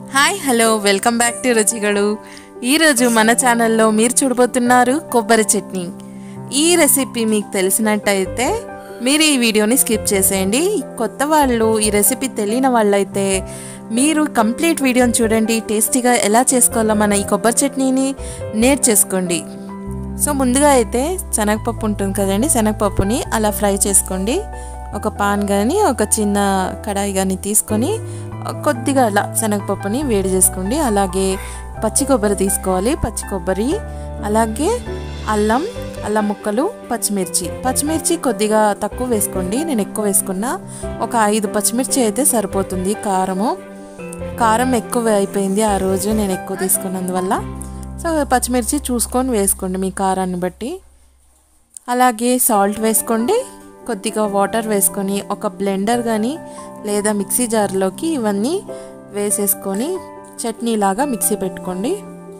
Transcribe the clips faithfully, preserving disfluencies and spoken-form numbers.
Hi hello welcome back to రుచిగడు। ఈరోజు మన ఛానల్లో మీరు చూడబోతున్నారు కొబ్బరి చట్నీ। ఈ రెసిపీ మీకు తెలిసినట్టయితే మీరు ఈ వీడియోని స్కిప్ చేసేయండి। కొత్త వాళ్ళు ఈ రెసిపీ తెలియని వాళ్ళైతే మీరు కంప్లీట్ వీడియోని చూడండి, టేస్టీగా ఎలా చేసుకోవాలో మన ఈ కొబ్బరి చట్నీని నేర్చేసుకోండి। సో ముందుగా అయితే శనగపప్పు ఉంటుంది కదండి, శనగపప్పుని అలా ఫ్రై చేసుకోండి। ఒక పాన్ కానీ ఒక చిన్న కడాయి కానీ తీసుకొని కొద్దిగా అలా శనగపప్పుని వేడి చేసుకోండి। అలాగే పచ్చి కొబ్బరి తీసుకోవాలి, పచ్చి కొబ్బరి, అలాగే అల్లం అల్లం ముక్కలు, పచ్చిమిర్చి పచ్చిమిర్చి కొద్దిగా తక్కువ వేసుకోండి, నేను ఎక్కువ వేసుకున్నా। ఒక ఐదు పచ్చిమిర్చి అయితే సరిపోతుంది। కారము కారం ఎక్కువ అయిపోయింది ఆ రోజు నేను ఎక్కువ తీసుకున్నందువల్ల, సో పచ్చిమిర్చి చూసుకొని వేసుకోండి మీ కారాన్ని బట్టి। అలాగే సాల్ట్ వేసుకోండి, కొద్దిగా వాటర్ వేసుకొని ఒక బ్లెండర్ కానీ లేదా మిక్సీ జార్లోకి ఇవన్నీ వేసేసుకొని చట్నీ లాగా మిక్సీ పెట్టుకోండి।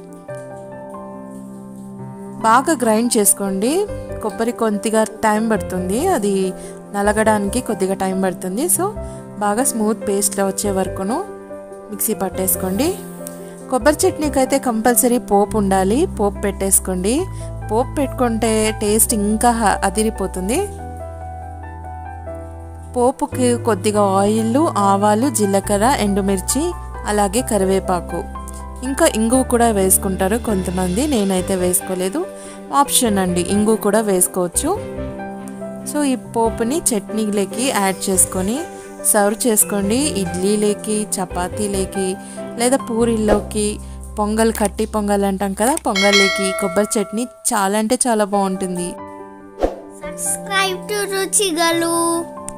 బాగా గ్రైండ్ చేసుకోండి, కొబ్బరి కొద్దిగా టైం పడుతుంది, అది నలగడానికి కొద్దిగా టైం పడుతుంది। సో బాగా స్మూత్ పేస్ట్లో వచ్చే వరకును మిక్సీ పట్టేసుకోండి। కొబ్బరి చట్నీకి అయితే కంపల్సరీ పోపు ఉండాలి, పోపు పెట్టేసుకోండి। పోపు పెట్టుకుంటే టేస్ట్ ఇంకా అదిరిపోతుంది। పోపుకి కొద్దిగా ఆయిల్, ఆవాలు, జీలకర్ర, ఎండుమిర్చి, అలాగే కరివేపాకు, ఇంకా ఇంగువ కూడా వేసుకుంటారు కొంతమంది, నేనైతే వేసుకోలేదు, ఆప్షన్ అండి, ఇంగువ కూడా వేసుకోవచ్చు। సో ఈ పోపుని చట్నీలోకి యాడ్ చేసుకొని సర్వ్ చేసుకోండి। ఇడ్లీలోకి, చపాతీలోకి, లేదా పూరీలోకి, పొంగల్ కట్టి పొంగల్ అంటాం కదా, పొంగల్లోకి కొబ్బరి చట్నీ చాలా అంటే చాలా బాగుంటుంది। Subscribe to రుచిగలు।